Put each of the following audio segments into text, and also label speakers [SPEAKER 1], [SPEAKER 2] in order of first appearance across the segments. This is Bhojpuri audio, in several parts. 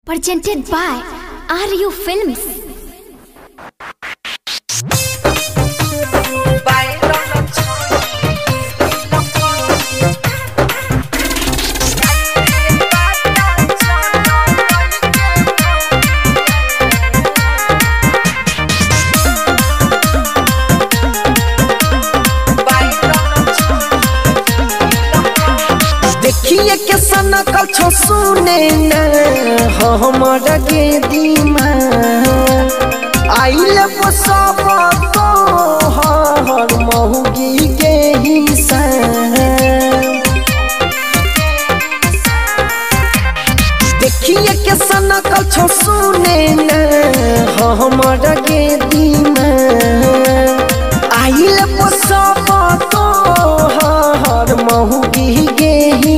[SPEAKER 1] Presented by RU Films.
[SPEAKER 2] देखिए के सनकल छो सुने न हमरा के दीमा आइल सब तो हर महुगी के हिस्सा देखिए के सनकल छो सुने न हमरा के दीमा आइल सब तो हर महुगी के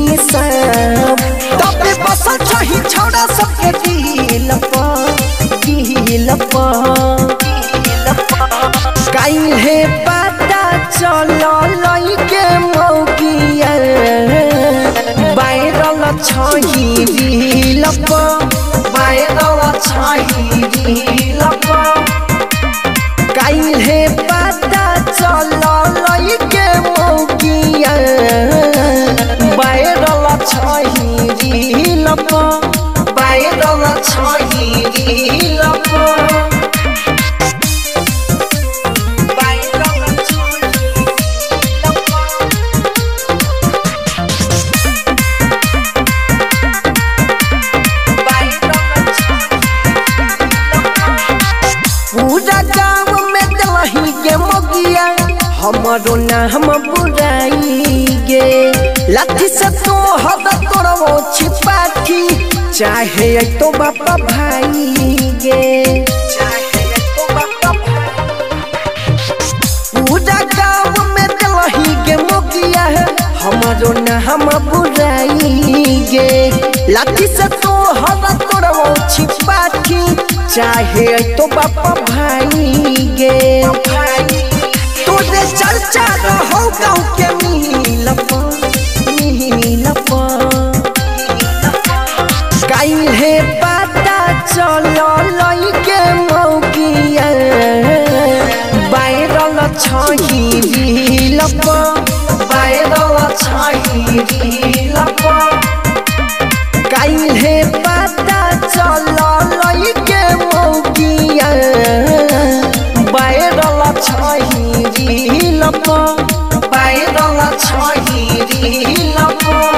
[SPEAKER 2] तबे बसल छही छोड़ा सबके दिल पर काहे पता चलो लइके मौगिया वायरल छही दिल पर वायरल छही दिल पर काहे पता चलो लइके मौगिया वायरल छही दिल पर वायरल छही दिल पर वायरल छही दिल पूरा गाँव में दलही के मगिया हमारो नाम बुराई गे लाठी से तो हद तोड़ो छिपाठी चाहे तो बापा भाई गे चाहे तो बापा पूरा गाँव में दलही के मगिया हमारो नाम बुराई गे लाठी से तो हद तोड़ो छिपाठी चाहे तो बापा भाई गे तोरे चर्चा रहो गाँव के मिल काहे पता चलो लइके मौगिया वायरल छही दिल पर वायरल छही दिल पर काहे पता चलो लइके मौगिया वायरल छही दिल पर वायरल छही दिल पर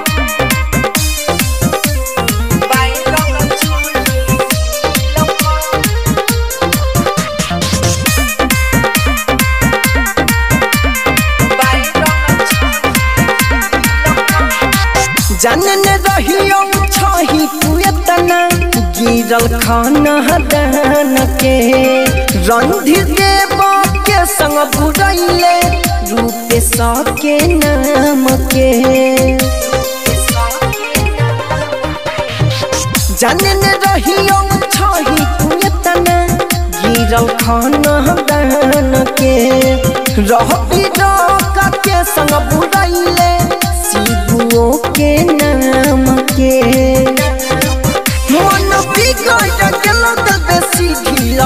[SPEAKER 2] जानने रहियो छही तू एतना गिरल खाना दान के रणधीर देव के संग बुरैले रूपे के नाम के जानने रहियो छही तू एतना गिरल खाना दान के रहबी रोका के संग बुरैले शिवो के नाम के मन बिगड़ गेल त बेसी ढील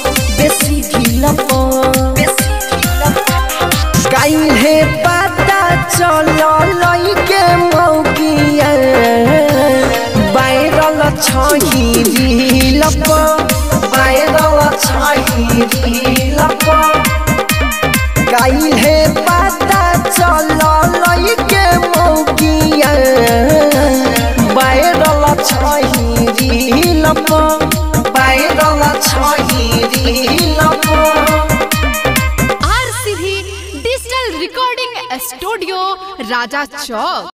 [SPEAKER 2] काहे पता चलो लइके मौगिया वायरल छही दिल पर वायरल छही दिल पर काहे पता चलो लइके मौगिया वायरल छही दिल पर वायरल छही दिल पर
[SPEAKER 1] RCV digital recording studio Raja चौक।